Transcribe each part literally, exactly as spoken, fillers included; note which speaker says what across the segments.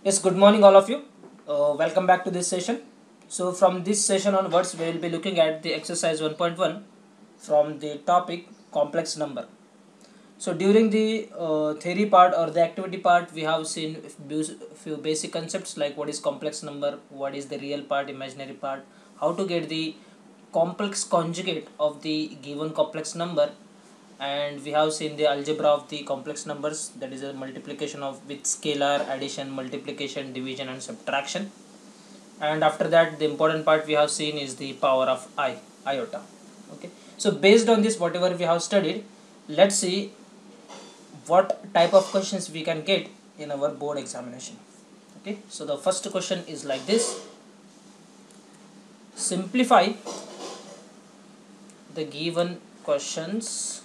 Speaker 1: Yes, good morning, all of you. Uh, welcome back to this session. So, from this session onwards, we will be looking at the exercise one point one from the topic complex number. So, during the uh, theory part or the activity part, we have seen few basic concepts like what is complex number, what is the real part, imaginary part, how to get the complex conjugate of the given complex number, and we have seen the algebra of the complex numbers, that is a multiplication of with scalar, addition, multiplication, division and subtraction. And after that, the important part we have seen is the power of I, iota. Okay, so based on this whatever we have studied, let's see what type of questions we can get in our board examination. Okay, so the first question is like this: simplify the given questions.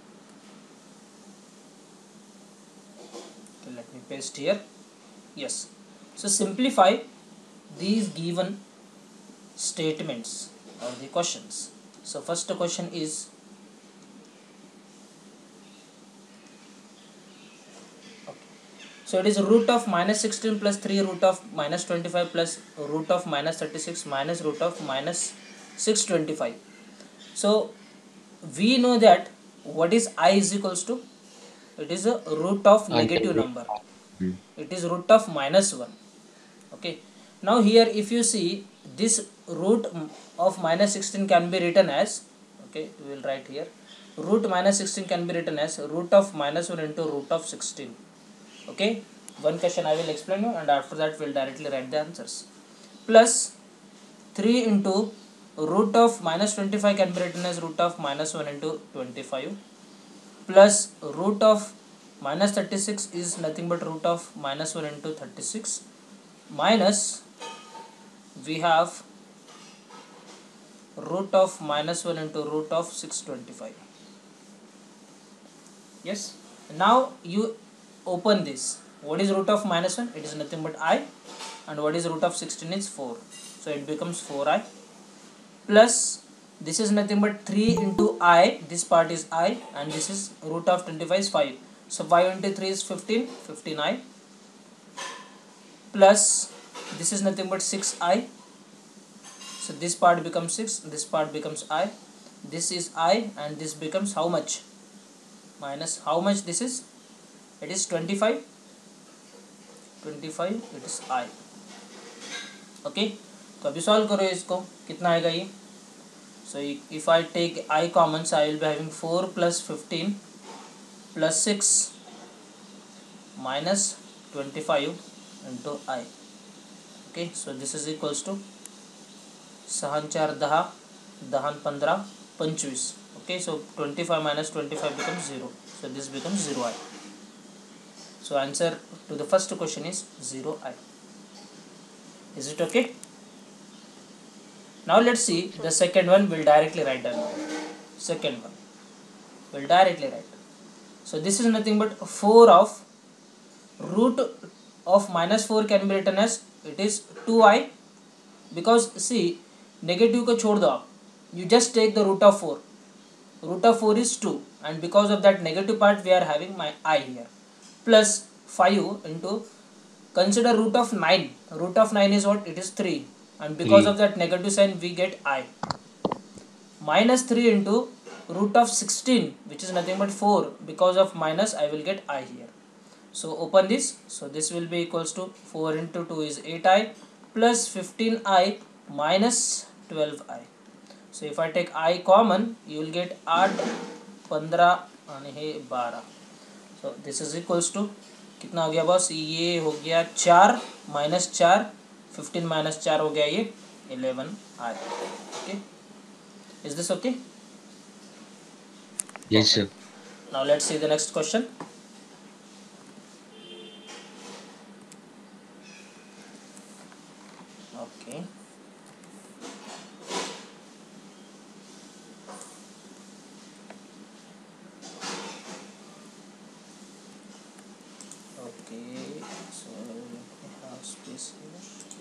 Speaker 1: Okay, let me paste here. Yes, so simplify these given statements or the questions. So first question is, okay, so it is root of minus sixteen plus three root of minus twenty-five plus root of minus thirty-six minus root of minus six hundred twenty-five. So we know that what is I is equals to, it is a root of
Speaker 2: I
Speaker 1: negative number,
Speaker 2: mm,
Speaker 1: it is root of minus one. Okay, now here if you see, this root of minus sixteen can be written as, okay, we will write here, root minus sixteen can be written as root of minus one into root of sixteen. Okay, one question I will explain you, and after that we will directly write the answers. Plus three into root of minus twenty-five can be written as root of minus one into twenty-five, plus root of minus thirty-six is nothing but root of minus one into thirty-six, minus we have root of minus one into root of six hundred twenty-five. Yes, now you open this. What is root of minus one? It is nothing but I, and what is root of sixteen is four, so it becomes four I, plus this is nothing but three into I, this part is I, and this is root of twenty-five is five, so five into three is fifteen, fifteen I, plus this is nothing but six I, so this part becomes six, this part becomes I, this is I, and this becomes how much? Minus how much this is? It is twenty-five, twenty-five, it is I. Okay, तो अभी solve करो इसको, कितना आएगा ये? So if I take I common, so I will be having four plus fifteen plus six minus twenty-five into I. Okay, so this is equals to सहान चार दहा, दहान पंधरा, पंचवीस. Okay, so twenty-five minus twenty-five becomes zero, so this becomes zero I. So answer to the first question is zero I. Is it okay? Now let's see the second one. We'll directly write down. Second one we'll directly write. So this is nothing but four of root of minus four can be written as, it is two I, because see negative को छोड़ दो आप, you just take the root of four, root of four is two, and because of that negative part we are having my I here, plus five into, consider root of nine, root of nine is what? It is three, and because of
Speaker 2: three.
Speaker 1: that negative sign we get I, minus three into root of sixteen, which is nothing but four, because of minus I will get I here. So open this, so this will be equals to four into two is eight I, plus fifteen I minus twelve I. So if I take I common, you will get eight, पंद्रह आणि हे बारह. So this is equals to कितना हो गया boss? ये हो गया चार माइनस चार, फिफ्टीन माइनस चार हो गया ये eleven I. Okay, is this okay?
Speaker 2: Yes,
Speaker 1: Perfect.
Speaker 2: sir.
Speaker 1: Now let's see the next question. Okay, okay, so we have space here.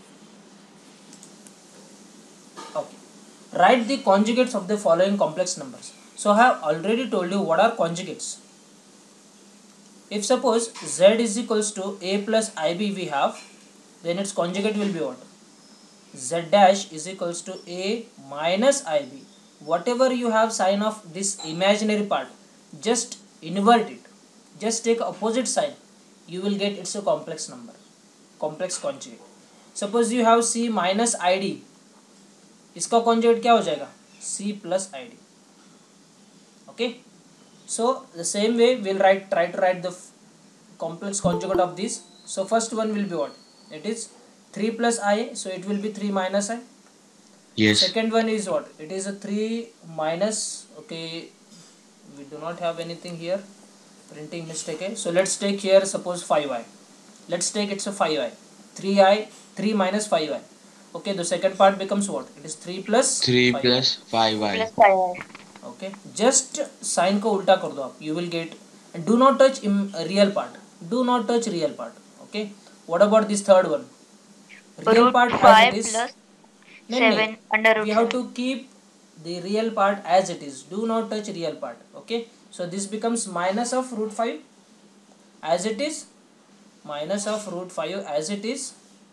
Speaker 1: Okay, write the conjugates of the following complex numbers. So I have already told you what are conjugates. If suppose z is equals to a plus ib we have, then its conjugate will be what? Z dash is equals to A minus I B. Whatever you have sign of this imaginary part, just invert it. Just take opposite side. You will get it's a complex number, complex conjugate. Suppose you have C minus I D. इसका conjugate क्या हो जाएगा? C plus I D. Okay. So the same way we'll write try to write the complex conjugate of this. So first one will be what? It is three plus I, so it will be three minus I.
Speaker 2: Yes.
Speaker 1: Second one is what? It is a three minus, okay, we do not have anything here, printing mistake. Okay? So let's take here suppose five I. Let's take it's a five I. three I, three minus five I. Okay, the second part becomes what? It is three plus
Speaker 2: three
Speaker 1: five I.
Speaker 2: plus five I.
Speaker 3: plus five I.
Speaker 1: Okay, just sign को उल्टा कर दो आप, you will get, and do not touch im, real part. Do not touch real part. Okay, what about this third one? Real
Speaker 3: Root
Speaker 1: part as
Speaker 3: five
Speaker 1: it is.
Speaker 3: plus
Speaker 1: No,
Speaker 3: seven
Speaker 1: no.
Speaker 3: under root
Speaker 1: We have
Speaker 3: seven.
Speaker 1: to keep the real part as it is. Do not touch real part. Okay, so this becomes minus of root five as it is. Minus of root five as it is.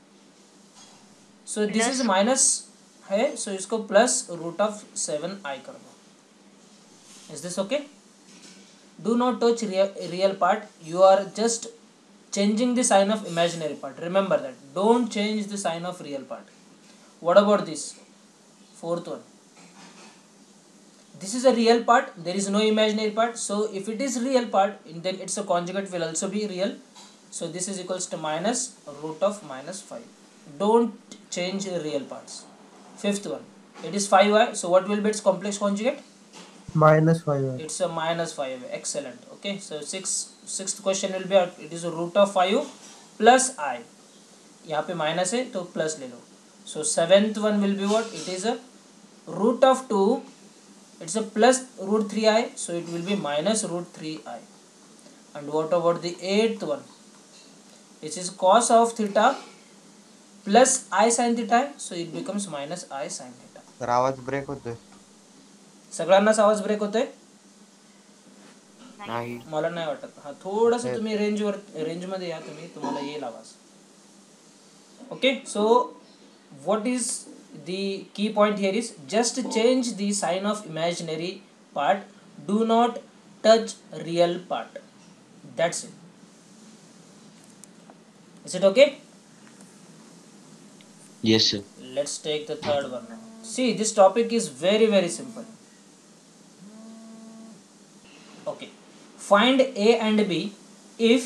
Speaker 1: So this
Speaker 3: Plus.
Speaker 1: is minus है, so इसको plus root of seven I कर दो. Is this okay? Do not touch real, real part. You are just changing the sign of imaginary part. Remember that. Don't change the sign of real part. What about this? Fourth one. This is a real part. There is no imaginary part. So if it is real part, then its a conjugate will also be real. So this is equals to minus root of minus five. Don't change real parts. Fifth one. It is five I. So what will be its complex conjugate?
Speaker 4: Minus five I.
Speaker 1: It's a minus five. Excellent. Okay, so six sixth question will be it is a root of five plus I. यहाँ पे minus है तो plus ले लो. So seventh one will be what? It is a root of two. It's a plus root three I. So it will be minus root three I. And what about the eighth one? It is cos of theta plus I sin theta. So it becomes minus I sin theta.
Speaker 4: तर आवाज break होतोय.
Speaker 1: सगळ्यांनाच आवाज break होतोय?
Speaker 4: नाही.
Speaker 1: मला नाही वाटत. हा थोडंसं तुम्ही रेंज वर रेंज मध्ये या, तुम्ही तुम्हाला येईल आवाज. Okay, so what is the key point here is just change the sign of imaginary part. Do not touch real part. That's it. Is it okay?
Speaker 2: Yes, sir.
Speaker 1: Let's take the third one now. See, this topic is very very simple. Okay, find A and B if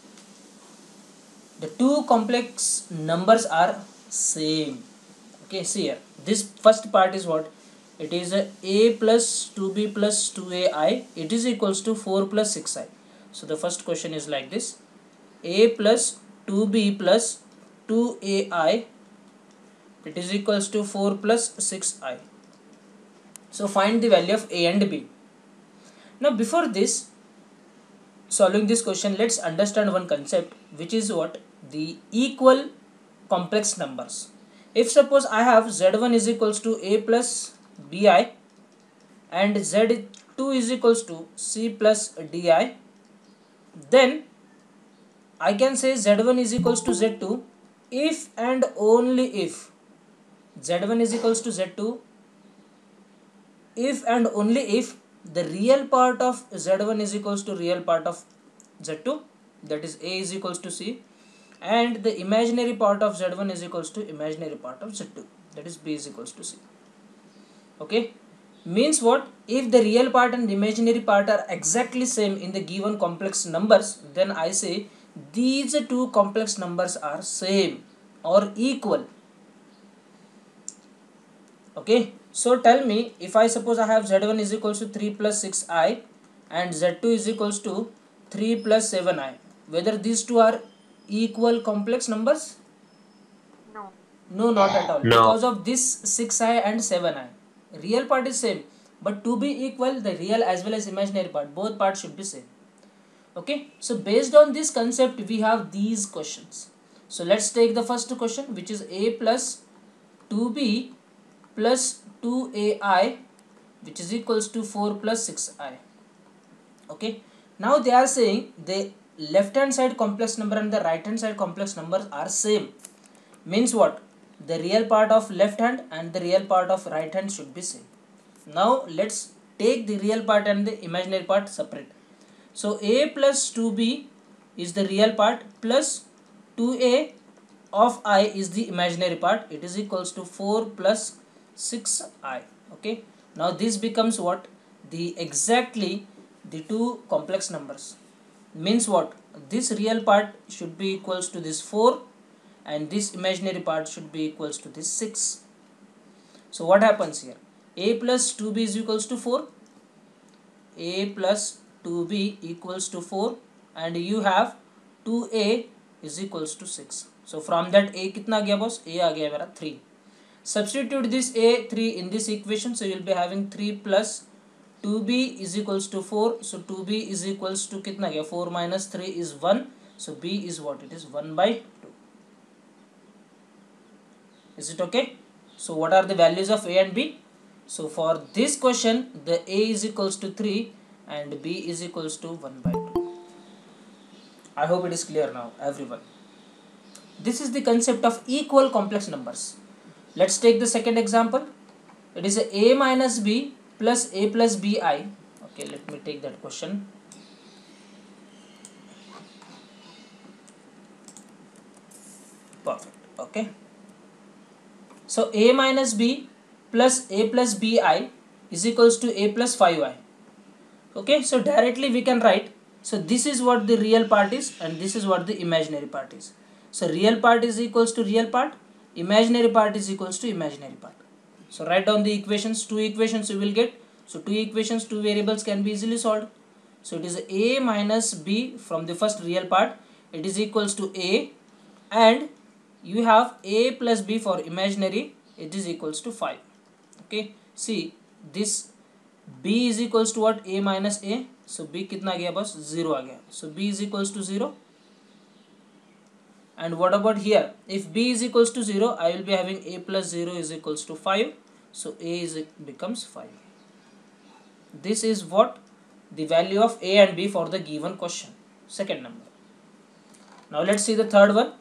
Speaker 1: the two complex numbers are same. Okay, see here, this first part is what? It is a A plus two B plus two A I. It is equals to four plus six I. So the first question is like this: A plus two B plus two A I, it is equals to four plus six I. So find the value of A and B. Now before this solving this question, let's understand one concept, which is what? The equal complex numbers. If suppose I have Z one is equals to A plus Bi and Z two is equals to C plus Di, then I can say Z one is equals to Z two if and only if Z one is equals to Z two, if and only if the real part of Z one is equals to real part of Z two, that is A is equals to C, and the imaginary part of Z one is equals to imaginary part of Z two, that is B is equals to C. Okay, means what? If the real part and the imaginary part are exactly same in the given complex numbers, then I say these two complex numbers are same or equal. Okay, so tell me, if I suppose I have Z one is equals to three plus six I and Z two is equals to three plus seven I, whether these two are equal complex numbers?
Speaker 3: No.
Speaker 1: No, not at all.
Speaker 2: No.
Speaker 1: Because of this six I and seven I, real part is same, but to be equal, the real as well as imaginary part, both parts should be same. Okay, so based on this concept, we have these questions. So let's take the first question, which is A plus two B plus two A I, which is equals to four plus six I. Okay, now they are saying the left hand side complex number and the right hand side complex numbers are same. Means what? The real part of left hand and the real part of right hand should be same. Now let's take the real part and the imaginary part separate. So a plus two b is the real part plus two a of I is the imaginary part. It is equals to four plus six i. Okay. Now this becomes what? The exactly the two complex numbers. Means what? This real part should be equals to this four and this imaginary part should be equals to this six. So what happens here? A plus two b is equals to four. A plus two b equals to four and you have two a is equals to six. So from that a kitna gaya boss? A aa gaya mera three. Substitute this a three in this equation, so you will be having three plus two b is equals to four. So two b is equals to kitna gaya? four minus three is one. So b is what? It is one by two. Is it okay? So what are the values of a and b? So for this question, the a is equals to three and b is equals to one by two. I hope it is clear now, everyone. This is the concept of equal complex numbers. Let's take the second example. It is a, a minus b plus a plus bi. Okay, let me take that question. Perfect. Okay. So a minus b plus a plus bi is equals to a plus five i. Okay, so directly we can write. So this is what the real part is and this is what the imaginary part is. So real part is equals to real part, imaginary part is equals to imaginary part. So write down the equations, two equations you will get. So two equations, two variables can be easily solved. So it is a minus b from the first real part, it is equals to a, and you have a plus b for imaginary, it is equals to five. Okay, see this b is equals to what? A minus a. So b kitna gaya boss? zero aa gaya. So b is equals to zero. And what about here? If b is equals to zero, I will be having a plus zero is equals to five. So a is becomes five. This is what the value of a and b for the given question. Second number. Now let's see the third one.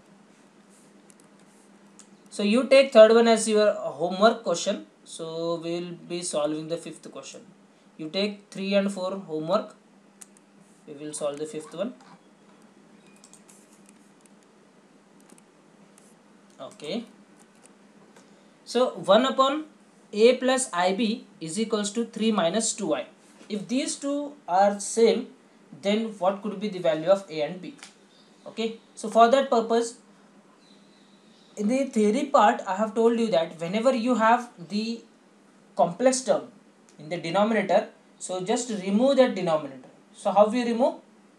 Speaker 1: So you take third one as your homework question. So we will be solving the fifth question. You take three and four homework. We will solve the fifth one. Okay. So one upon a plus ib is equals to three minus two i. If these two are same, then what could be the value of a and b? Okay. So for that purpose, in the theory part, I have told you that whenever you have the complex term in the denominator, so just remove that denominator. So how we remove?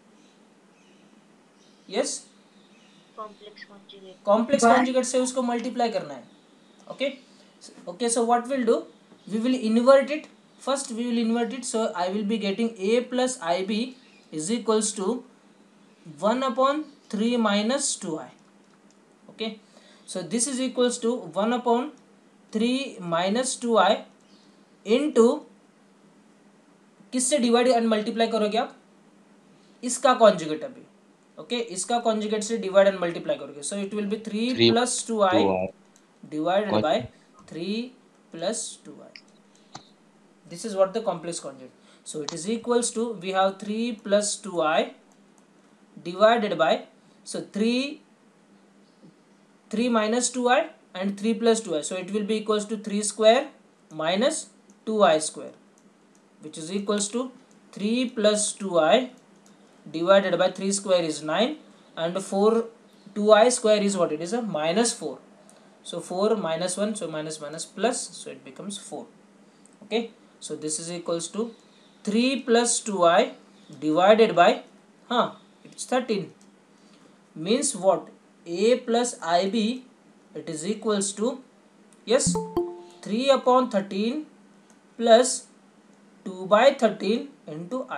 Speaker 1: Yes?
Speaker 3: Complex conjugate.
Speaker 1: Complex conjugate से उसको multiply करना है. Okay? Okay, so what we'll do? We will invert it. First we will invert it. So I will be getting a plus ib is equals to one upon three minus two i. Okay? So this is equals to one upon three minus two i into किससे divide and multiply करोगे आप? इसका conjugate अभी. Okay, इसका conjugate से divide and multiply करोगे. So it will be three plus two I divided by three plus two I. This is what the complex conjugate. So it is equals to we have three plus two I divided by so three three minus two i and three plus two i. So it will be equals to three square minus two i square, which is equals to three plus two i divided by three square is nine, and four two i square is what? It is a minus four. So four minus one, so minus minus plus, so it becomes four. Okay, so this is equals to three plus two i divided by huh it's thirteen. Means what? A plus ib, it is equals to, yes, three upon thirteen plus two by thirteen into I.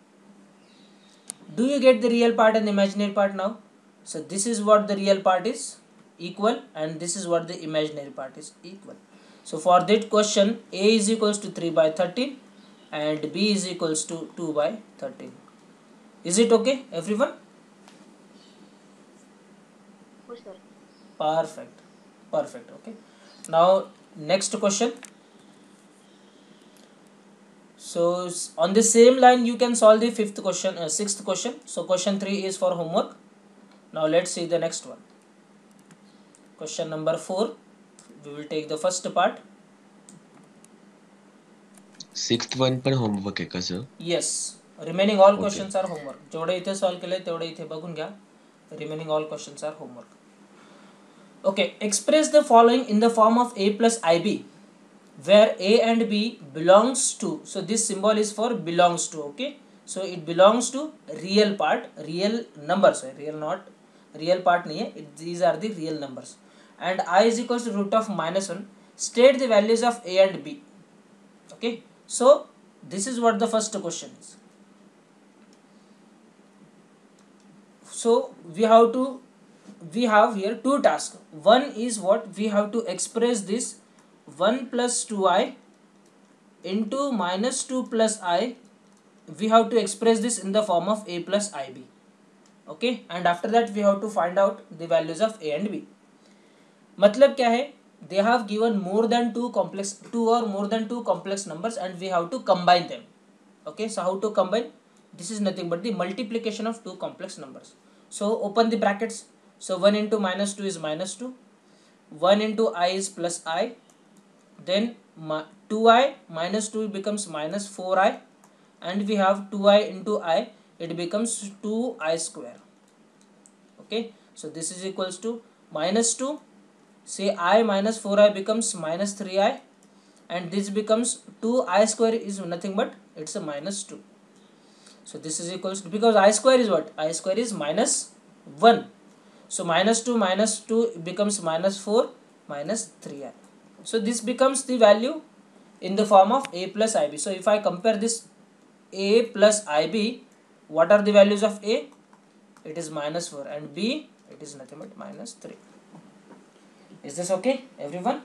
Speaker 1: Do you get the real part and the imaginary part now? So this is what the real part is equal and this is what the imaginary part is equal. So for that question, A is equals to three by thirteen and B is equals to two by thirteen. Is it okay, everyone?
Speaker 3: Yes, sir.
Speaker 1: Perfect. Perfect. Okay. Now next question. So s- on the same line you can solve the fifth question, uh, sixth question. So question three is for homework. Now let's see the next one. Question number four. We will take the first part.
Speaker 2: Sixth one पण homework आहे का sir?
Speaker 1: Yes. Remaining all
Speaker 2: okay.
Speaker 1: questions are homework. जेवढे इथे solve केले तेवढे इथे बघून घ्या. Remaining all questions are homework. Okay. Express the following in the form of a plus ib, where a and b belongs to. So this symbol is for belongs to. Okay. So it belongs to real part, real numbers. Real not real part nahi hai. It, these are the real numbers. And I is equals to root of minus one. State the values of a and b. Okay. So this is what the first question is. So we have to we have here two tasks. One is what we have to express this one plus two i into minus two plus I. We have to express this in the form of a plus ib. Okay, and after that we have to find out the values of a and b. मतलब क्या है, they have given more than two complex two or more than two complex numbers and we have to combine them. Okay, so how to combine? This is nothing but the multiplication of two complex numbers. So open the brackets. So one into minus two is minus two, one into I is plus I, then two i minus two becomes minus four i, and we have two i into I, it becomes two i square. Okay, so this is equals to minus two, say I minus four i becomes minus three i, and this becomes two i square is nothing but it's a minus two. So this is equals to, because I square is what? I square is minus one. So minus two minus two becomes minus four minus three i. So this becomes the value in the form of a plus ib. So if I compare this a plus ib, what are the values of a? It is minus four, and b, it is nothing but minus three. Is this okay, everyone?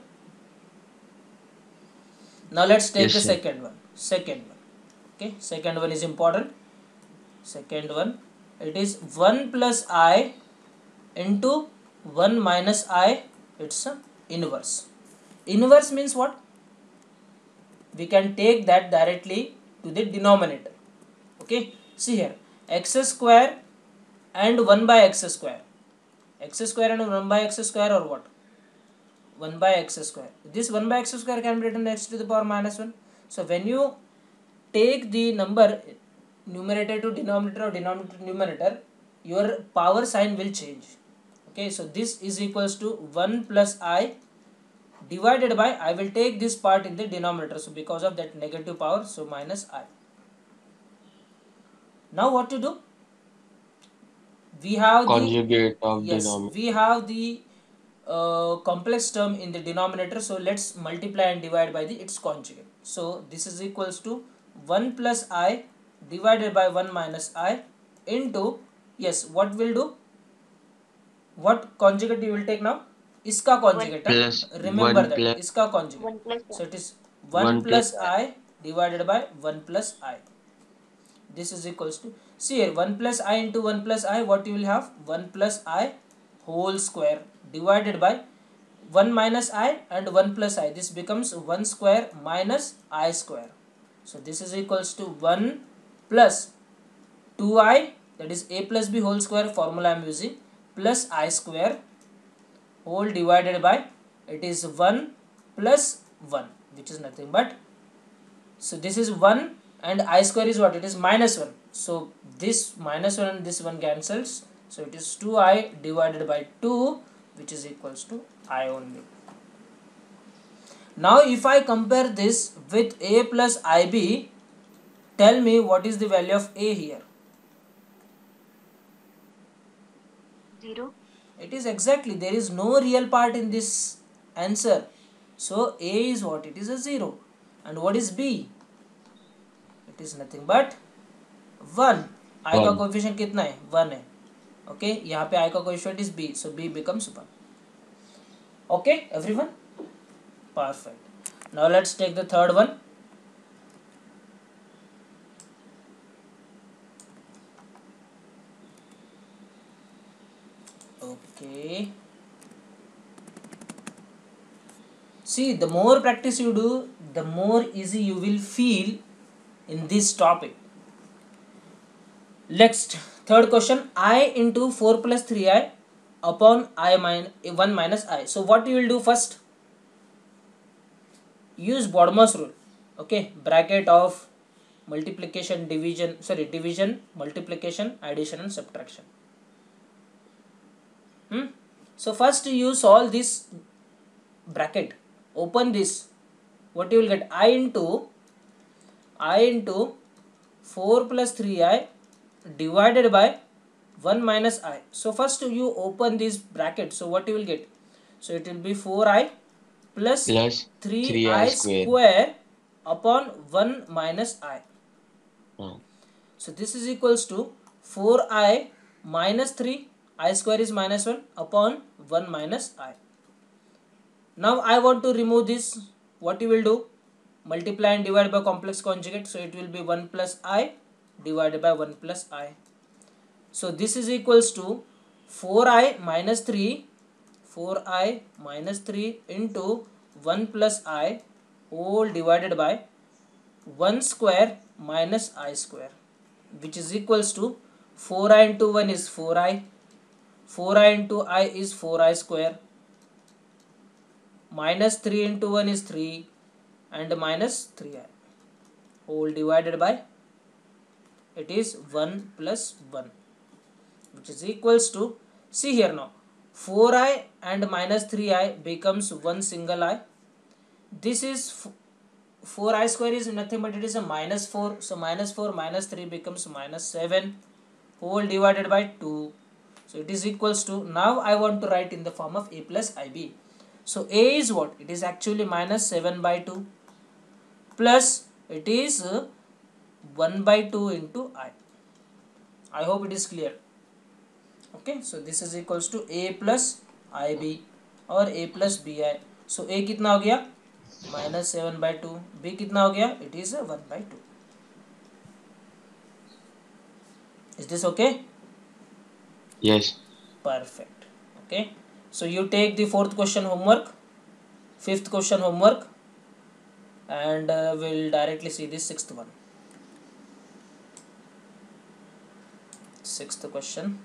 Speaker 1: Now let's take
Speaker 2: Yes,
Speaker 1: the
Speaker 2: sir.
Speaker 1: second one. Second one. Okay, second one is important. Second one, it is one plus I into one minus I. It's a inverse. Inverse means what? We can take that directly to the denominator. Okay, see here, x square and one by x square. X square and one by x square, or what? one by x square. This one by x square can be written x to the power minus one. So when you take the number numerator to denominator or denominator to numerator, your power sign will change. Okay, so this is equals to one plus I divided by, I will take this part in the denominator, so because of that negative power, so minus I. Now what to do? We have the,
Speaker 2: Conjugate of
Speaker 1: yes,
Speaker 2: denominator.
Speaker 1: we have the uh, complex term in the denominator, so let's multiply and divide by the its conjugate. So this is equals to one plus I divided by one minus I into, yes, what will do? What conjugate you will take now? Iska
Speaker 3: One
Speaker 1: conjugate.
Speaker 2: Plus
Speaker 1: Remember
Speaker 2: one
Speaker 1: that.
Speaker 2: plus
Speaker 1: Iska conjugate.
Speaker 3: one plus
Speaker 1: So
Speaker 3: one.
Speaker 1: it is one
Speaker 2: one plus
Speaker 1: plus I divided by one plus I. This is equals to, see here, one plus I into one plus I, what you will have? one plus I whole square divided by one minus I and one plus I. This becomes one square minus I square. So this is equals to one plus two i, that is a plus b whole square formula I am using, plus I square whole divided by, it is one plus one, which is nothing but, so this is one and I square is what? It is minus one. So this minus one and this one cancels. So it is two i divided by two, which is equals to I only. Now if I compare this with a plus ib, tell me what is the value of a here?
Speaker 3: Zero.
Speaker 1: It is exactly, there is no real part in this answer. So a is what? It is a zero. And what is b? It is nothing but one. I का
Speaker 2: one.
Speaker 1: Coefficient कितना है? one है. Okay, यहाँ पे I का coefficient is b, so b becomes one. Okay, everyone? Perfect. Now let's take the third one. Okay. See, the more practice you do, the more easy you will feel in this topic. Next, third question, I into four plus three i upon I minus one minus I. So what you will do first? Use Bodmer's rule. Okay, bracket of multiplication, division, sorry, division, multiplication, addition and subtraction. Hmm? So first you solve this bracket, open this, what you will get? I into I into four plus three i divided by one minus I. So first you open this bracket, so what you will get? So it will be four i plus
Speaker 2: Plus
Speaker 1: three
Speaker 2: three
Speaker 1: i
Speaker 2: i square.
Speaker 1: square upon one minus I.
Speaker 2: Oh.
Speaker 1: So this is equals to four i minus three, I square is minus one upon one minus I. Now I want to remove this. What you will do? Multiply and divide by complex conjugate. So it will be one plus I divided by one plus I. So this is equals to four i minus three, four i minus three into one plus I whole divided by one square minus I square, which is equals to four i into one is four i, four i into I is four I square, minus three into one is three and minus three i whole divided by, it is one plus one, which is equals to, see here now, four i and minus three i becomes one single I. This is four i square is nothing but it is a minus four. So minus four minus three becomes minus seven whole divided by two. So it is equals to, now I want to write in the form of a plus ib. So a is what? It is actually minus seven by two plus it is one by two into I. I hope it is clear. Okay, so this is equals to a plus ib और a plus bi. So a कितना हो गया? Minus seven by two. B कितना हो गया? It is one by two. Is this okay?
Speaker 2: Yes.
Speaker 1: Perfect. Okay. So you take the fourth question homework, fifth question homework, and uh, we'll directly see the sixth one. Sixth question.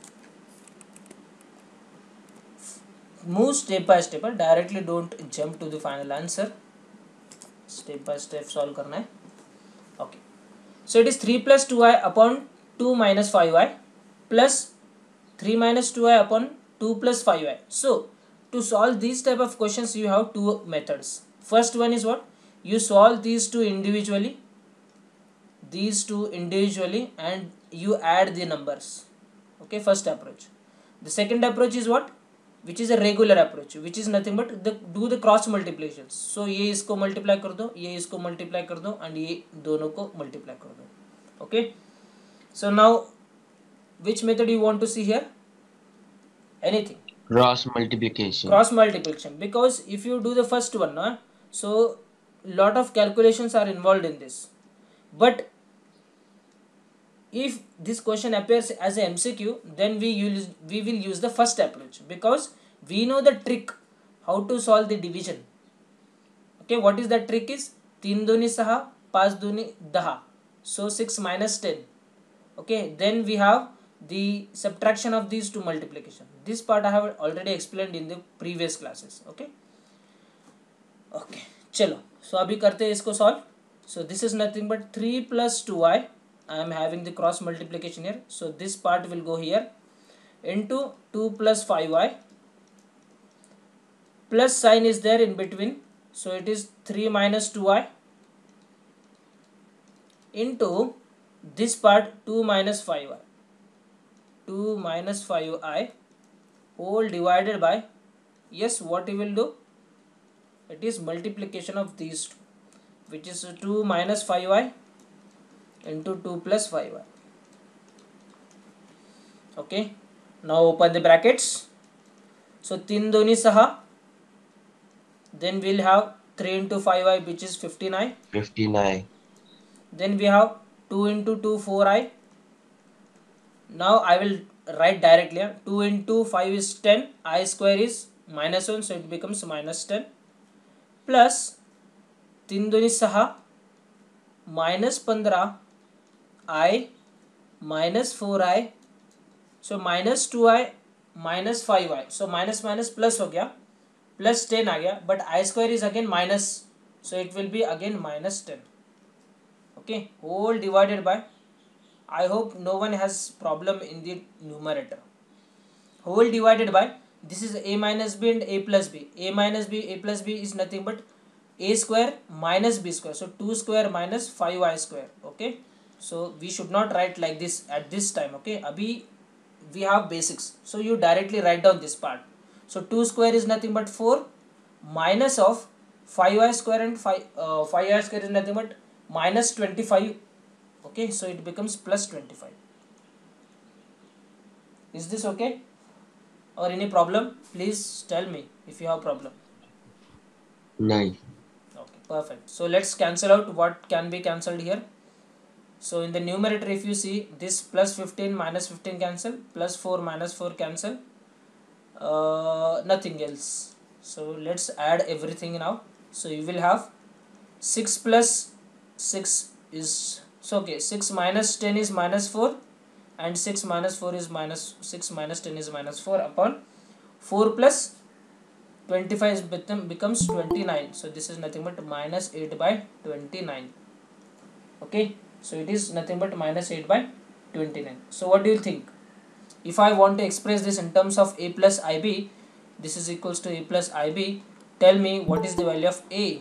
Speaker 1: Move step by step. Directly don't jump to the final answer. Step by step solve करना है. Okay. So it is three plus two i upon two minus five i plus three minus two i upon two plus five i. So to solve these type of questions you have two methods. First one is what? You solve these two individually. These two individually and you add the numbers. Okay, first approach. The second approach is what? Which is a regular approach, which is nothing but the do the cross multiplications. So ये इसको multiply कर दो, ये इसको multiply कर दो and ये दोनों को multiply कर दो. Okay. So now which method you want to see here? Anything.
Speaker 2: Cross multiplication.
Speaker 1: Cross multiplication, because if you do the first one, no, so lot of calculations are involved in this. But if this question appears as a M C Q, then we use we will use the first approach because we know the trick how to solve the division. Okay, what is the trick is तीन दूनी सहा, पाँच दूनी दहा, so six minus ten. Okay, then we have the subtraction of these two multiplication. This part I have already explained in the previous classes. Okay, okay, चलो, so अभी करते हैं इसको solve. So this is nothing but three plus two i. I am having the cross multiplication here, so this part will go here into two plus five i, plus sign is there in between, so it is three minus two i into this part two minus five i, two minus five i whole divided by, yes, what you will do, it is multiplication of these two, which is two minus five i into two plus five i. Okay, now open the brackets. So तीन दूनी सहा, then we'll have three into five i, which is fifteen-i.
Speaker 2: fifteen-i.
Speaker 1: Then we have two into two, four i. Now I will write directly. two into five is ten, I square is minus one, so it becomes minus ten. Plus तीन दोन्ही सहा minus पंद्रह I minus four I, so minus two I minus five I, so minus minus plus हो गया, plus ten आ गया, but I square is again minus, so it will be again minus ten. Okay, whole divided by, I hope no one has problem in the numerator. Whole divided by, this is a minus b and a plus b. A minus b, a plus b is nothing but a square minus b square, so two square minus five i square. Okay, so we should not write like this at this time. Okay, abhi we have basics, so you directly write down this part. So two square is nothing but four minus of five i square, and five uh, five i square is nothing but minus twenty-five. Okay, so it becomes plus twenty-five. Is this okay, or any problem? Please tell me if you have problem.
Speaker 2: Nice.
Speaker 1: Okay, perfect. So let's cancel out what can be cancelled here. So in the numerator, if you see, this plus fifteen minus fifteen cancel, plus four minus four cancel, uh, nothing else. So let's add everything now. So you will have six plus six is, so okay, six minus ten is minus four, and six minus four is minus, six minus ten is minus four upon four plus twenty-five is become, becomes twenty-nine. So this is nothing but minus eight by twenty-nine. Okay, so it is nothing but minus eight by twenty-nine. So what do you think? If I want to express this in terms of a plus ib, this is equals to a plus ib. Tell me what is the value of a.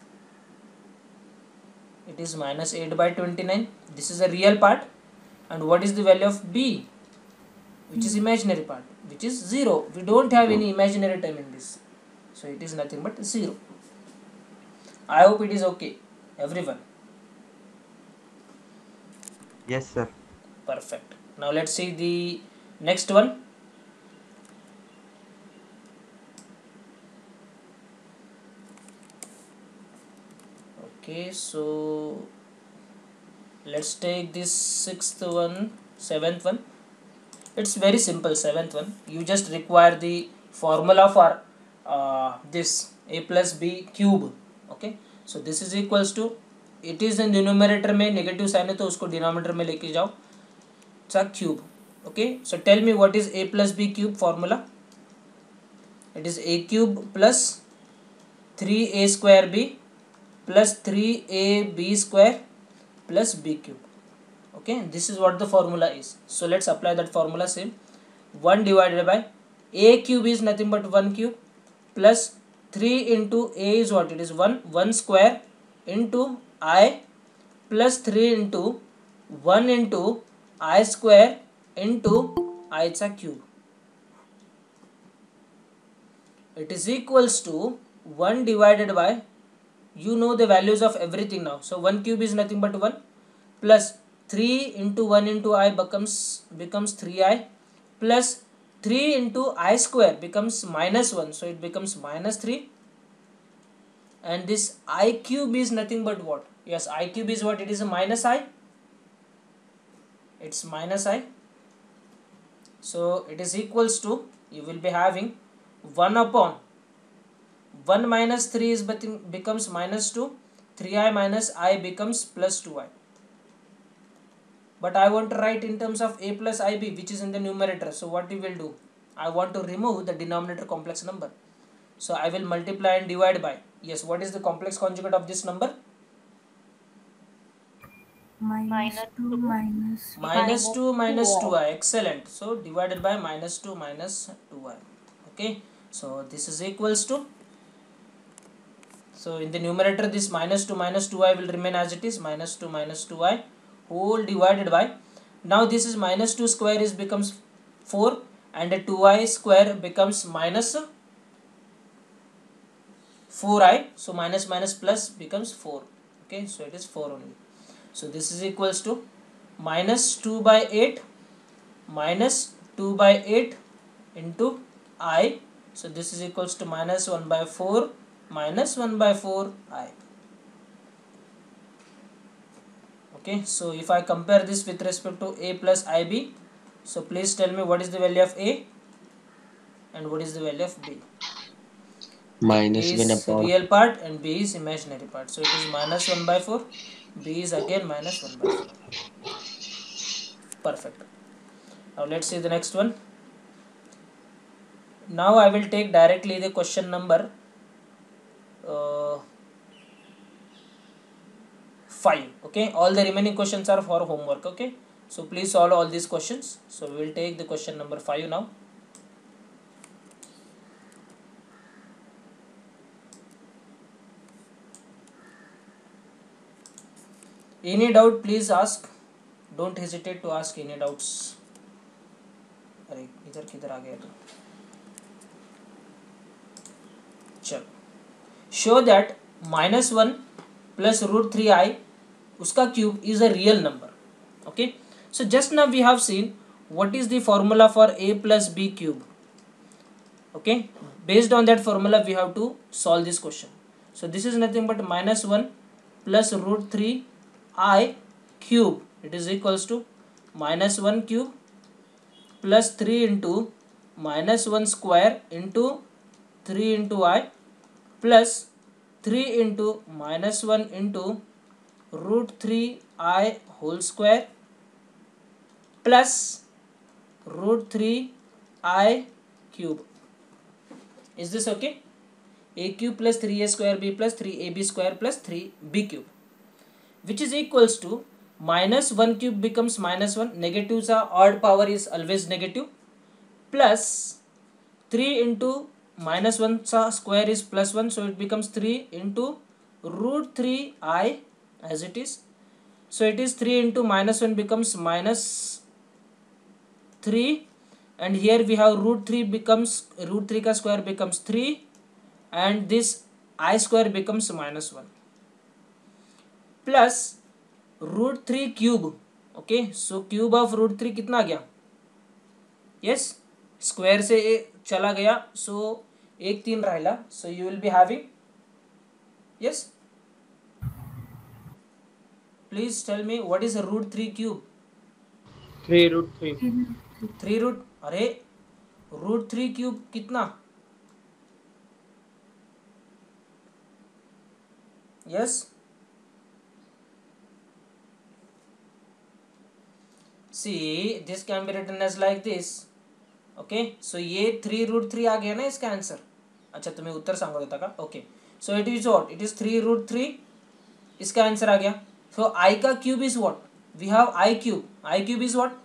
Speaker 1: It is minus eight by twenty-nine. This is a real part. And what is the value of b, which is imaginary part, which is zero. We don't have any imaginary term in this, so it is nothing but zero. I hope it is okay, everyone.
Speaker 4: Yes, sir.
Speaker 1: Perfect. Now let's see the next one. Okay, so let's take this sixth one, seventh one. It's very simple. Seventh one, you just require the formula for uh, this a plus b cube. Okay, so this is equals to, it is in numerator में negative sign है तो उसको denominator में लेके जाओ, it's a cube. Okay, so tell me what is a plus b cube formula. It is a cube plus three a square b plus three a b square plus b cube. Okay, this is what the formula is. So let's apply that formula. Same, one divided by a cube is nothing but one cube plus three into a is what, it is one, one square into I plus three into one into I square into I, it's a cube. It is equals to one divided by, you know the values of everything now. So one cube is nothing but one plus three into one into I becomes becomes three i plus three into I square becomes minus one, so it becomes minus three, and this I cube is nothing but what? Yes, I cube is what? It is a minus I. It's minus I. So it is equals to, you will be having one upon one minus three is becomes minus two, three i minus I becomes plus two i. But I want to write in terms of a plus ib, which is in the numerator. So what we will do? I want to remove the denominator complex number. So I will multiply and divide by, yes, what is the complex conjugate of this number?
Speaker 3: Minus two minus
Speaker 1: Minus two minus two i. Excellent. So divided by minus two minus two i. Okay. So this is equals to, so in the numerator this minus two minus two i will remain as it is, minus two minus two i whole divided by, now this is minus two square is becomes four, and a two i square becomes minus four i, so minus minus plus becomes four. Okay, so it is four only. So this is equals to minus two by eight minus two by eight into I, so this is equals to minus one by four minus one by four I. Okay, so if I compare this with respect to a plus ib, so please tell me what is the value of a and what is the value of b.
Speaker 2: minus
Speaker 1: A
Speaker 2: one
Speaker 1: is
Speaker 2: upon
Speaker 1: real part and B is imaginary part. So it is minus one by four. B is again minus one by four. Perfect. Now let's see the next one. Now I will take directly the question number uh, five. Okay, all the remaining questions are for homework. Okay, so please solve all these questions. So we will take the question number five now. Any doubt, please ask. Don't hesitate to ask any doubts. अरे इधर किधर आ गया तो चलो. Show that minus one plus root three I उसका cube is a real number. Okay, so just now we have seen what is the formula for a plus b cube. Okay, based on that formula we have to solve this question. So this is nothing but minus one plus root three I cube, it is equals to minus one cube plus three into minus one square into three into I plus three into minus one into root three I whole square plus root three I cube. Is this okay? A cube plus three a square b plus three a b square plus three b cube, which is equals to minus one cube becomes minus one, negatives are odd power is always negative, plus three into minus one square is plus one, so it becomes three into root three I as it is. So it is three into minus one becomes minus three, and here we have root three becomes root three ka square becomes three, and this I square becomes minus one, plus root three cube. Okay, so cube of root three कितना गया? Yes, square से चला गया, so एक तीन राहिला, so you will be having, yes, please tell me what is root three cube?
Speaker 4: three root three.
Speaker 1: three root, अरे root three cube कितना? Yes, see this can be written as like this. Okay, so ये three root three आ गया ना इसका answer. अच्छा तुम्हें उत्तर सांगू देता का? Okay, so it is what? It is three root three. इसका आंसर आ गया. So I का cube is what? We have I cube. I cube is what?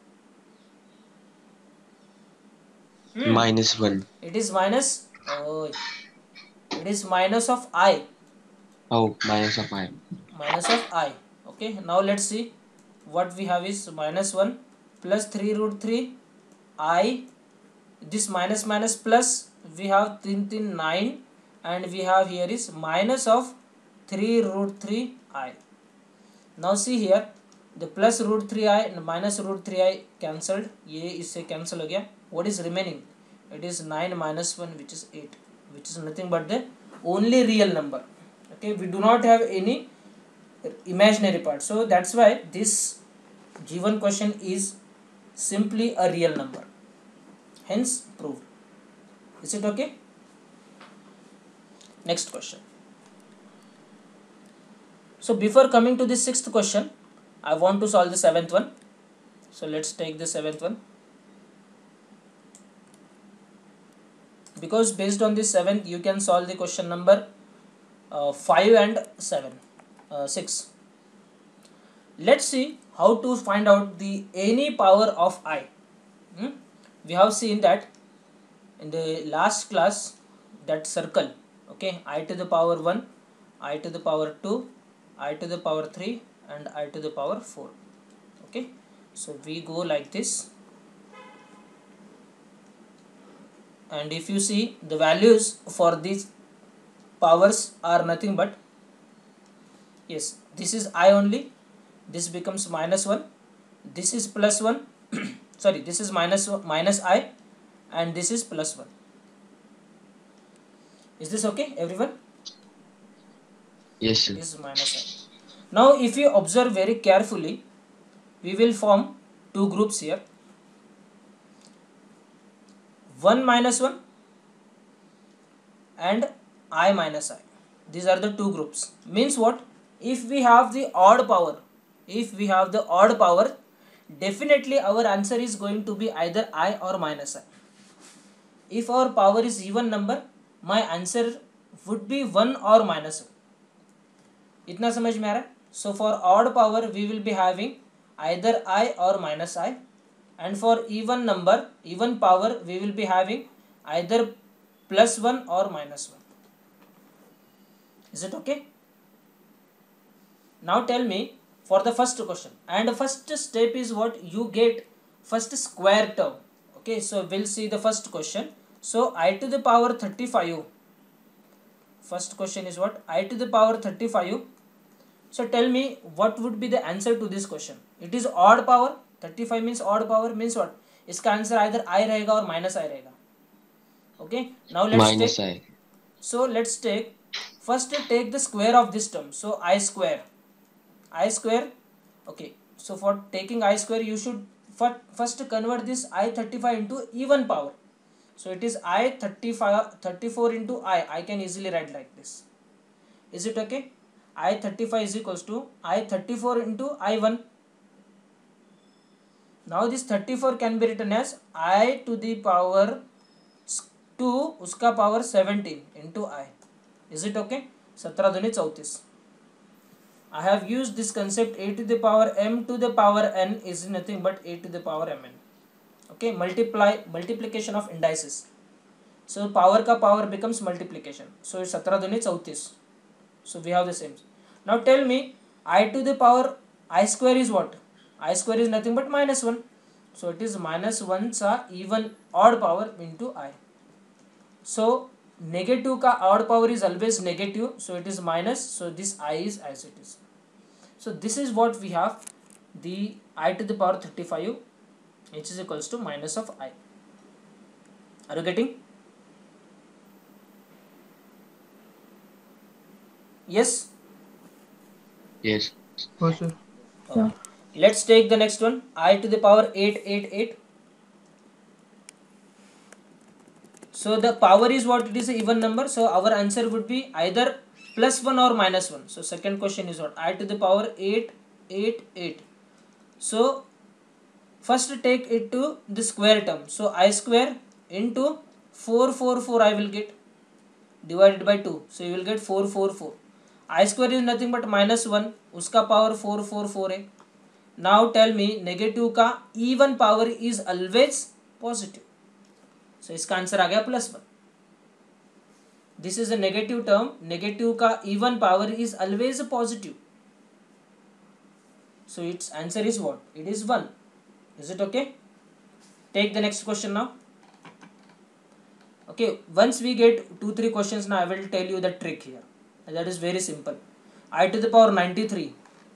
Speaker 1: Hmm.
Speaker 2: minus one.
Speaker 1: It is minus. Oh, it is minus of I.
Speaker 2: Oh, minus of I.
Speaker 1: Minus of I. Okay, now let's see. What we have is minus one plus three root three I. This minus minus plus we have three nine, and we have here is minus of three root three I. Now see here, the plus root three I and minus root three I cancelled. ये इससे cancel हो गया. What is remaining? It is nine minus one, which is eight, which is nothing but the only real number. Okay, we do not have any imaginary part, so that's why this given question is simply a real number, hence proved. Is it okay? Next question. So before coming to the sixth question, I want to solve the seventh one. So let's take the seventh one, because based on this seventh you can solve the question number uh, five and seven, uh, six. Let's see how to find out the any power of I. Hmm? We have seen that in the last class, that circle. Okay, I to the power one, I to the power two, I to the power three, and I to the power four. Okay, so we go like this, and if you see the values for these powers are nothing but, yes, this is I only, this becomes minus one, this is plus one, sorry, this is minus minus I, and this is plus one. Is this okay, everyone?
Speaker 2: Yes, sir.
Speaker 1: This is minus I. Now if you observe very carefully, we will form two groups here. one minus one, and I minus I. These are the two groups. Means what? If we have the odd power, if we have the odd power, definitely our answer is going to be either I or minus I. If our power is even number, my answer would be one or minus one. इतना समझ में आ रहा है? So for odd power we will be having either I or minus I, and for even number, even power, we will be having either plus one or minus one. Is it okay? Now tell me for the first question, and the first step is what you get first square term. Okay, so we'll see the first question. So I to the power thirty-five. First question is what? I to the power thirty-five. So tell me what would be the answer to this question. It is odd power. thirty-five means odd power, means what? इसका answer either I रहेगा और minus I रहेगा. Okay. Now let's
Speaker 2: minus
Speaker 1: take.
Speaker 2: I.
Speaker 1: So let's take. First take the square of this term. So I square. I square. Okay. So for taking I square, you should first convert this I thirty-five into even power. So it is I thirty-five, thirty-four into I. I can easily write like this. Is it okay? I thirty-five is equals to I thirty-four into I one. Now this thirty-four can be written as I to the power two उसका power seventeen into I. Is it okay? सत्रह दूनी चौतीस. I have used this concept a to the power m to the power n is nothing but a to the power mn. Okay, multiply multiplication of indices. So power का power becomes multiplication. So सत्रह दूनी चौतीस. So we have the same. Now tell me I to the power I square is what? I square is nothing but minus one. So it is minus one चा even odd power into I. So negative का odd power is always negative. So it is minus. So this I is as it is. So this is what we have, the I to the power thirty-five, which is equals to minus of I. Are you getting? Yes?
Speaker 2: Yes.
Speaker 4: Oh, sir.
Speaker 1: Okay. Let's take the next one. I to the power eight, eight, eight. So the power is what? It is an even number. So our answer would be either plus one or minus one. So second question is what? I to the power eight, eight, eight. So first take it to the square term. So I square into four, four, four I will get divided by two. So you will get four, four, four. I square is nothing but minus one. उसका power four, four, four है. Now tell me negative का even power is always positive. So इसका answer आ गया plus one. This is a negative term. Negative का even power is always positive. So its answer is what? It is one. Is it okay? Take the next question now. Okay, once we get two, three questions now, I will tell you the trick here. And that is very simple. I to the power ninety-three.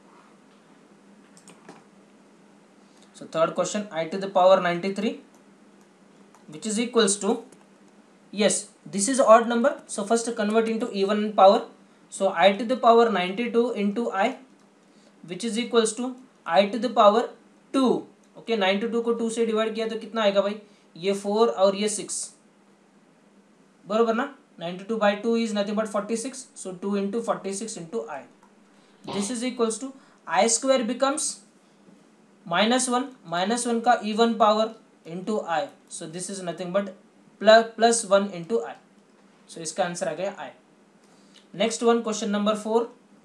Speaker 1: So third question, I to the power ninety-three, which is equals to, yes, this is odd number. So first convert into even power. So I to the power ninety-two into I, which is equals to I to the power two. Okay, ninety-two को two से divide किया तो कितना आएगा भाई? ये four और ये six. बरोबर ना? ninety-two by two is nothing but forty-six. So two into forty-six into I. This is equals to I square becomes minus one. Minus one का even power into I. So this is nothing but plus plus one into I. So इसका answer आ गया I. Next one, question number four.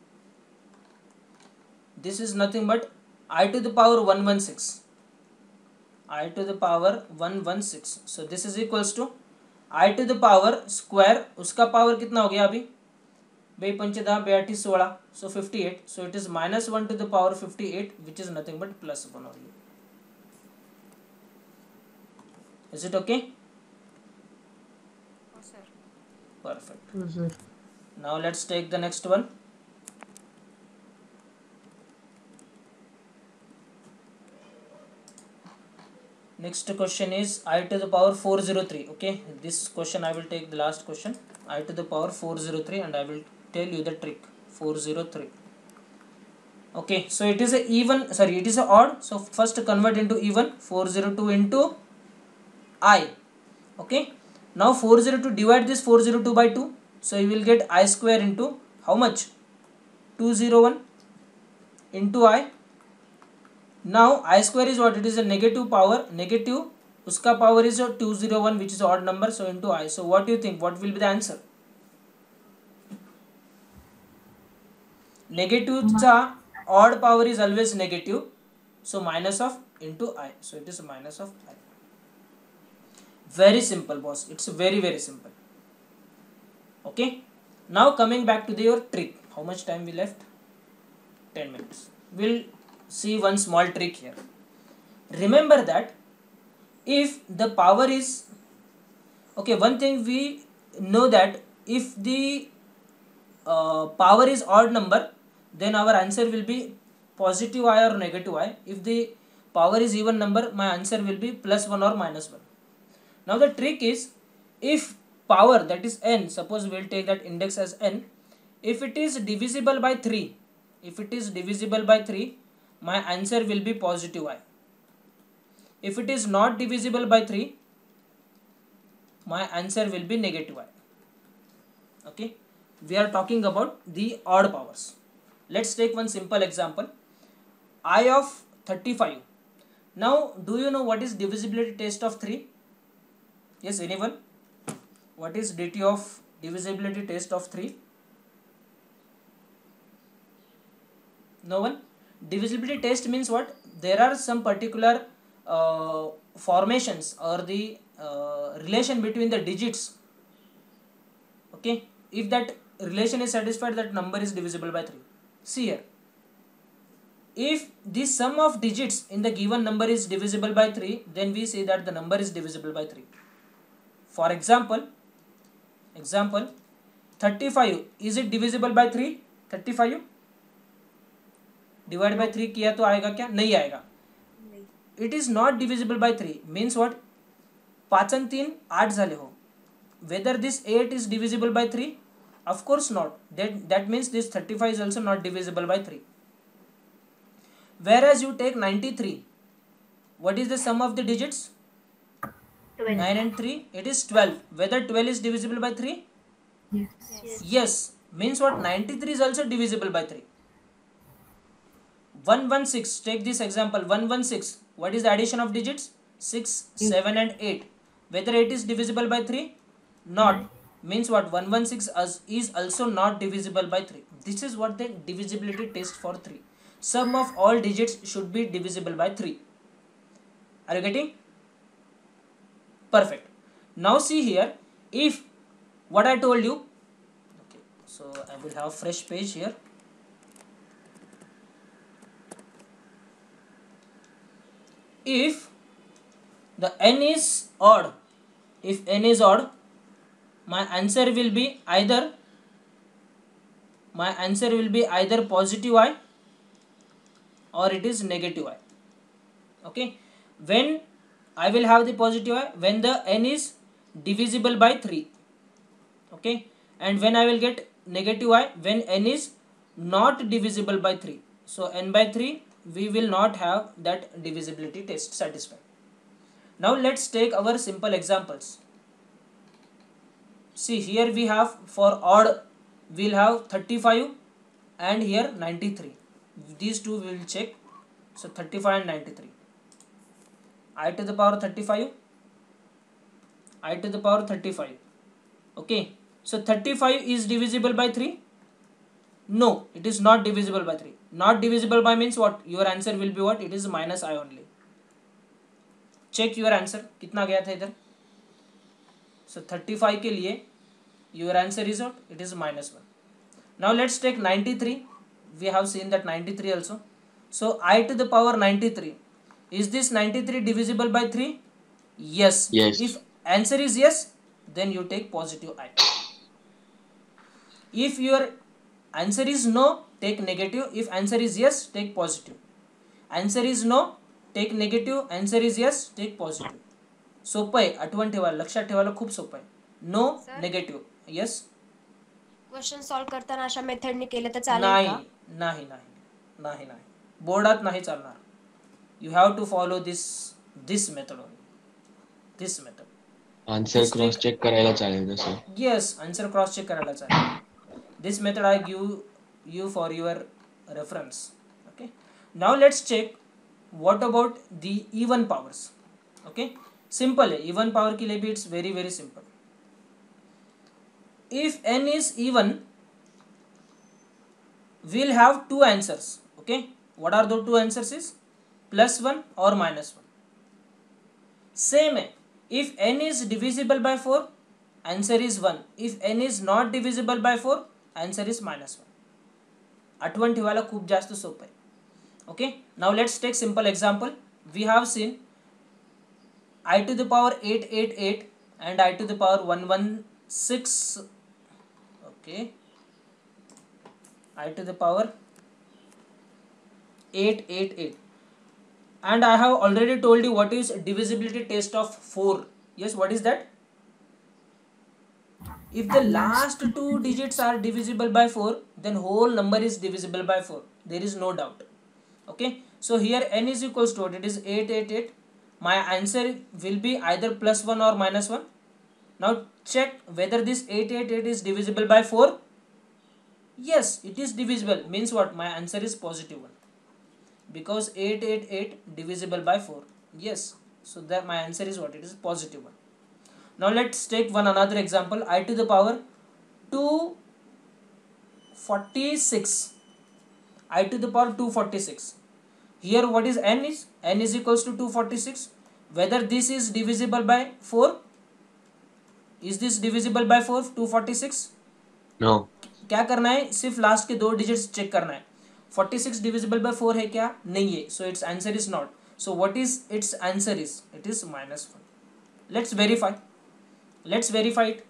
Speaker 1: This is nothing but I to the power one hundred sixteen. I to the power one hundred sixteen. So this is equals to I to the power square. उसका power कितना हो गया अभी? बे पंचदा बयाठी सोलह. So fifty-eight. So it is minus one to the power fifty-eight, which is nothing but plus one only. Is it okay?
Speaker 3: Oh, sir.
Speaker 1: Perfect.
Speaker 4: Oh, sir.
Speaker 1: Now let's take the next one. Next question is I to the power four hundred three. Okay, this question I will take the last question. I to the power four hundred three, and I will tell you the trick. four hundred three. Okay, so it is a even, sorry, it is a odd. So first convert into even. Four hundred two into I. Okay, Now four hundred two, divide this four hundred two by two. So you will get I square into how much? two hundred one into I. Now I square is what? It is a negative power. Negative, uska power is two hundred one, which is odd number. So into I. So what do you think? What will be the answer? Negative cha odd power is always negative. So minus of into I. So it is minus of I. Very simple, boss. It's very very simple. Okay. Now coming back to the, your trick. How much time we left? ten minutes. We'll see one small trick here. Remember that if the power is, okay, one thing we know that if the uh, power is odd number, then our answer will be positive I or negative I. If the power is even number, my answer will be plus one or minus one. Now the trick is, if power, that is n, suppose we will take that index as n, if it is divisible by three, if it is divisible by three, my answer will be positive I. If it is not divisible by three, my answer will be negative I. Okay, we are talking about the odd powers. Let's take one simple example. I of thirty-five. Now, do you know what is divisibility test of three? Yes, anyone? What is dt of divisibility test of three? No one? Divisibility test means what? There are some particular uh, formations or the uh, relation between the digits. Okay, if that relation is satisfied, that number is divisible by three. See here, if the sum of digits in the given number is divisible by three, then we say that the number is divisible by three. For example, example thirty-five, is it divisible by three? thirty-five divide by three किया तो आएगा क्या? नहीं आएगा. It is not divisible by three means what? पाच आणि तीन आठ झाले हो. Whether this eight is divisible by three? Of course not. that that means this thirty-five is also not divisible by three. Whereas you take ninety-three, what is the sum of the digits?
Speaker 3: twelve.
Speaker 1: nine and three, it is twelve. Whether twelve is divisible by three?
Speaker 3: Yes.
Speaker 1: Yes. Yes. Means what? ninety-three is also divisible by three. one hundred sixteen, take this example, one hundred sixteen, what is the addition of digits? six, seven and eight. Whether eight is divisible by three? Not. Means what? one hundred sixteen is also not divisible by three. This is what the divisibility test for three. Sum of all digits should be divisible by three. Are you getting? Perfect. Now see here, if what I told you, okay, so I will have fresh page here. If the n is odd, if n is odd, my answer will be either my answer will be either positive I or it is negative I. Okay, when I will have the positive I? When the n is divisible by three. Okay, and when I will get negative I? When n is not divisible by three. So n by three, we will not have that divisibility test satisfied. Now let's take our simple examples. See here we have for odd, we will have thirty-five and here ninety-three. These two we will check. So thirty-five and ninety-three. I to the power thirty-five, I to the power thirty-five. Okay, so thirty-five is divisible by three? No, it is not divisible by three. Not divisible by means what? Your answer will be what? It is minus I only. Check your answer. कितना गया था इधर? So thirty-five के लिए your answer is what? It is minus one. Now let's take ninety-three. We have seen that ninety-three also. So I to the power ninety-three. Is this ninety-three divisible by three? Yes.
Speaker 2: Yes.
Speaker 1: If answer is yes, then you take positive I. If your answer is no, take negative. If answer is yes, take positive. Answer is no, take negative. Answer is yes, take positive. सोपं आहे, आठवण ठेवायला, लक्षात ठेवायला खूप सोपं आहे. No negative. Yes.
Speaker 5: Question solve करताना अशा मेथडने केले तर चालेल
Speaker 1: नाही
Speaker 5: का?
Speaker 1: नाही नाही नाही नाही बोर्डात नाही चालणार. You have to follow this this method only, this method.
Speaker 2: Answer cross check करायला चालेल तसं.
Speaker 1: Yes, answer cross check करायला चालेल. This method I give you for your reference. Okay. Now let's check what about the even powers. Okay. Simple है, even power के लिए भी it's very very simple. If n is even, we'll have two answers. Okay. What are those two answers is plus one or minus one. Same है, if n is divisible by four, answer is one. If n is not divisible by four, answer is minus one. आठवण ठेवायला खूप जास्त सोपं आहे. Okay, now let's take simple example. We have seen I to the power eight eight eight and I to the power one one six. Okay, I to the power eight eight eight. And I have already told you what is divisibility test of four. Yes, what is that? If the last two digits are divisible by four, then whole number is divisible by four. There is no doubt. Okay. So here n is equals to what? It is eight eight eight. My answer will be either plus one or minus one. Now check whether this eight eight eight is divisible by four. Yes, it is divisible. Means what? My answer is positive one. Because eight eight eight divisible by four. Yes, so that my answer is what? It is positive one. Now let's take one another example. I to the power two forty-six. I to the power two forty-six. Here what is n is? N is equals to two forty-six. Whether this is divisible by four? Is this divisible by four? two forty-six?
Speaker 2: No.
Speaker 1: क्या करना है? सिर्फ last के दो digits check करना है. forty-six divisible by four है क्या? नहीं है. So its answer is not. So what is its answer is? It is minus one. Let's verify. Let's verify it.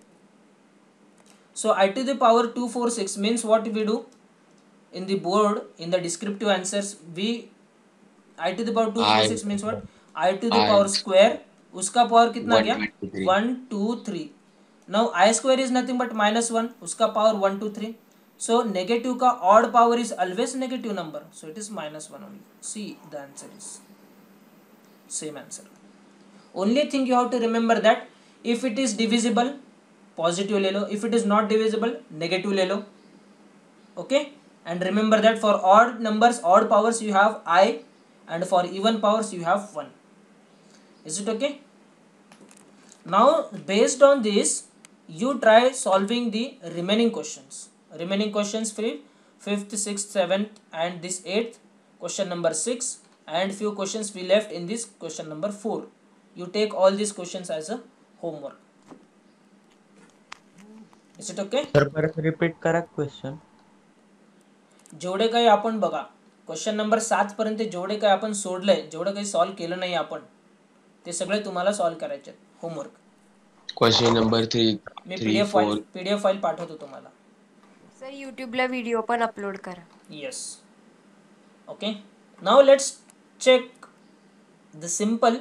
Speaker 1: So I to the power two forty-six means what we do in the board, in the descriptive answers, we I to the power two forty-six means what? I to the
Speaker 2: I.
Speaker 1: power square. उसका power कितना
Speaker 2: one
Speaker 1: गया?
Speaker 2: twenty-three.
Speaker 1: one two three. Now I square is nothing but minus one. उसका power one two three. So negative का odd power is always negative number. So it is minus one only. See, the answer is same answer. Only thing you have to remember that if it is divisible, positive ले लो. If it is not divisible, negative ले लो. Okay. And remember that for odd numbers, odd powers you have I, and for even powers you have one. Is it okay? Now based on this, you try solving the remaining questions. Remaining questions for fifth, sixth, seventh and this eighth, question number six, and few questions we left in this question number four. You take all these questions as a homework. Is it okay?
Speaker 4: Sir परत repeat करा question.
Speaker 1: जेवढे काही आपण बघा, question number सात पर्यंत जेवढे काही आपण सोडलंय, जेवढं काही सॉल्व केलं नाही आपण, ते सगळे तुम्हाला सॉल्व करायचे आहेत. होमवर्क.
Speaker 2: क्वेश्चन नंबर थ्री
Speaker 1: मी
Speaker 2: three
Speaker 1: PDF
Speaker 2: four
Speaker 1: file PDF file पाठवतो तुम्हाला.
Speaker 5: सर यूट्यूबला व्हिडिओ पण अपलोड करा.
Speaker 1: Yes. Okay. Now let's check the simple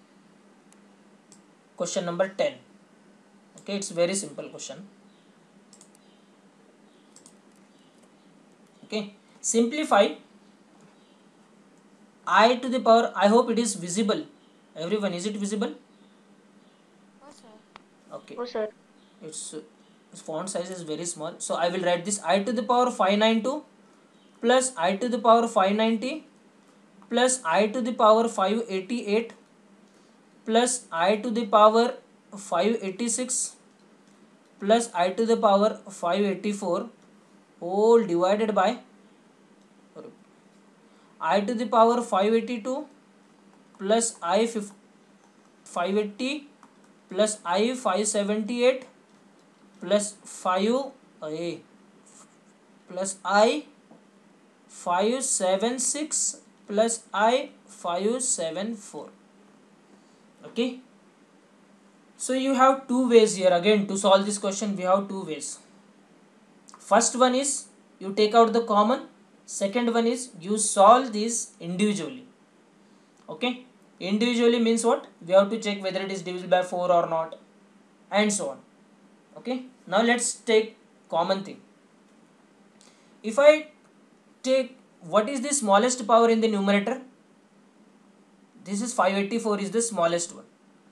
Speaker 1: question number ten. Okay, it's very simple question. Okay, simplify I to the power. I hope it is visible. Everyone, is it visible?
Speaker 5: हो sir.
Speaker 1: Okay.
Speaker 3: हो sir.
Speaker 1: Its uh, font size is very small, so I will write this I to the power five ninety-two plus I to the power five ninety plus I to the power five eighty-eight plus I to the power five eighty-six plus I to the power five eighty-four whole divided by I to the power five eighty-two plus I five eighty plus I five seventy-eight plus five a plus I five seventy-six plus I five seventy-four. Okay, so you have two ways here. Again, to solve this question we have two ways. First one is you take out the common. Second one is you solve this individually. Okay, individually means what? We have to check whether it is divisible by four or not, and so on. Okay, now let's take common thing. If I take what is the smallest power in the numerator, this is five eighty-four is the smallest one.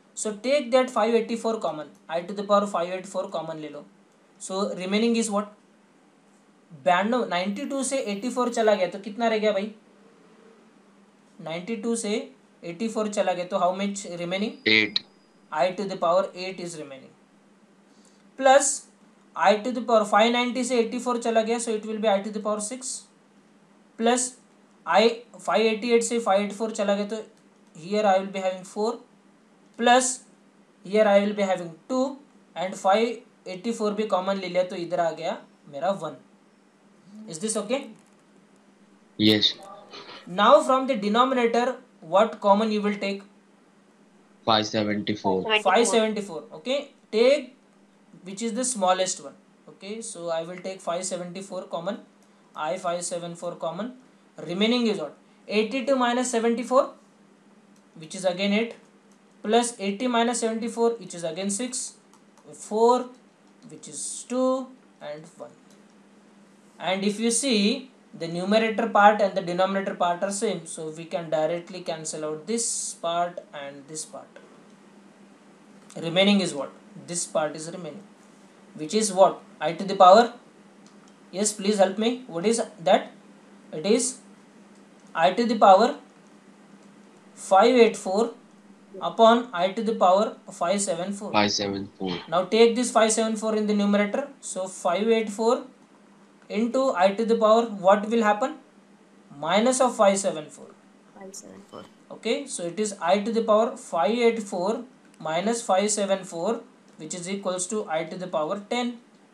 Speaker 1: So take that five eighty-four common, I to the power five eighty-four common ले लो. So remaining is what? बानवे ninety two से चौरासी चला गया तो कितना रह गया भाई? नाइन्टी टू से चौरासी चला गया तो how much remaining?
Speaker 2: eight.
Speaker 1: I to the power eight is remaining. Plus I to the power five ninety से eighty-four चला गया so it will be I to the power six. Plus I five eighty-eight से five eighty-four चला गया तो here I will be having four. Plus here I will be having two and five eighty-four भी common ले लिया तो इधर आ गया मेरा one. Is this okay?
Speaker 2: Yes.
Speaker 1: Now from the denominator what common you will take?
Speaker 2: five seventy-four.
Speaker 1: five seventy-four. Okay, take which is the smallest one. Okay, so I will take five seventy-four common. I five seventy-four common. Remaining is what? eighty-two minus seventy-four, which is again eight, plus eighty minus seventy-four, which is again six, four, which is two, and one. And if you see, the numerator part and the denominator part are same, so we can directly cancel out this part and this part. Remaining is what? This part is remaining, which is what? I to the power, yes, please help me, what is that? It is I to the power five eighty-four upon I to the power five seventy-four.
Speaker 2: five seventy-four.
Speaker 1: Now take this five seventy-four in the numerator, so five eighty-four into I to the power, what will happen? Minus of five seventy-four.
Speaker 5: five seventy-four.
Speaker 1: Okay, so it is I to the power five eighty-four minus five seventy-four, which is equals to I to the power ten.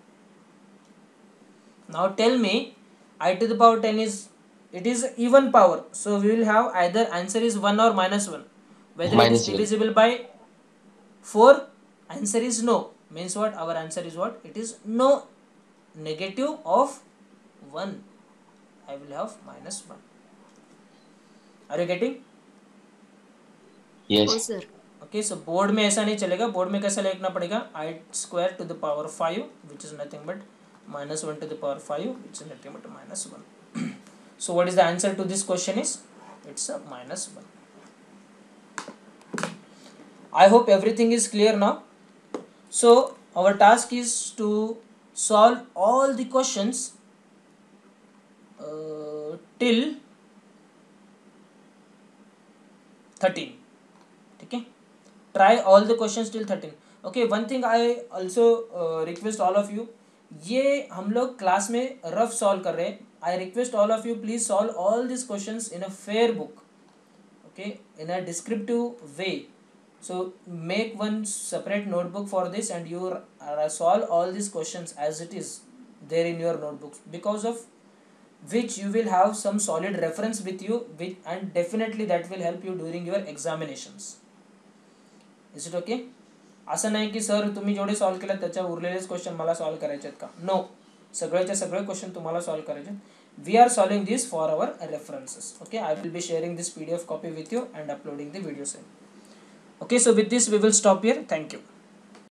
Speaker 1: Now tell me, I to the power ten is, it is even power, so we will have either answer is one or minus one. Whether
Speaker 2: Minus
Speaker 1: it is
Speaker 2: one.
Speaker 1: divisible by four, answer is no. Means what? Our answer is what? It is no. Negative of one. I will have minus one. Are you getting?
Speaker 2: Yes.
Speaker 5: हो sir.
Speaker 1: Okay, so board में ऐसा नहीं चलेगा. Board में कैसा लिखना पड़ेगा? I square to the power five, which is nothing but minus one to the power five, which is nothing but minus one. So what is the answer to this question is? It's a minus one. I hope everything is clear now. So our task is to solve all the questions uh, till thirteen. Okay, try all the questions till thirteen. Okay, one thing I also uh, request all of you, ये हम लोग class में rough solve कर रहे हैं. I request all of you, please solve all these questions in a fair book. Okay, in a descriptive way. So make one separate notebook for this and you uh, solve all these questions as it is there in your notebooks, because of which you will have some solid reference with you, with, and definitely that will help you during your examinations. Is it okay? असं नाही की sir तुम्ही जेवढे solve केलं त्याच्या उरलेलेच question मला solve करायचे आहेत का? नो, सगळेचे सगळे क्वेश्चन तुम्हाला सॉल्व करायचे. We are solving this for our references. Okay, I will be sharing this P D F copy with you and uploading the video soon. Okay, so with this we will stop here. Thank you.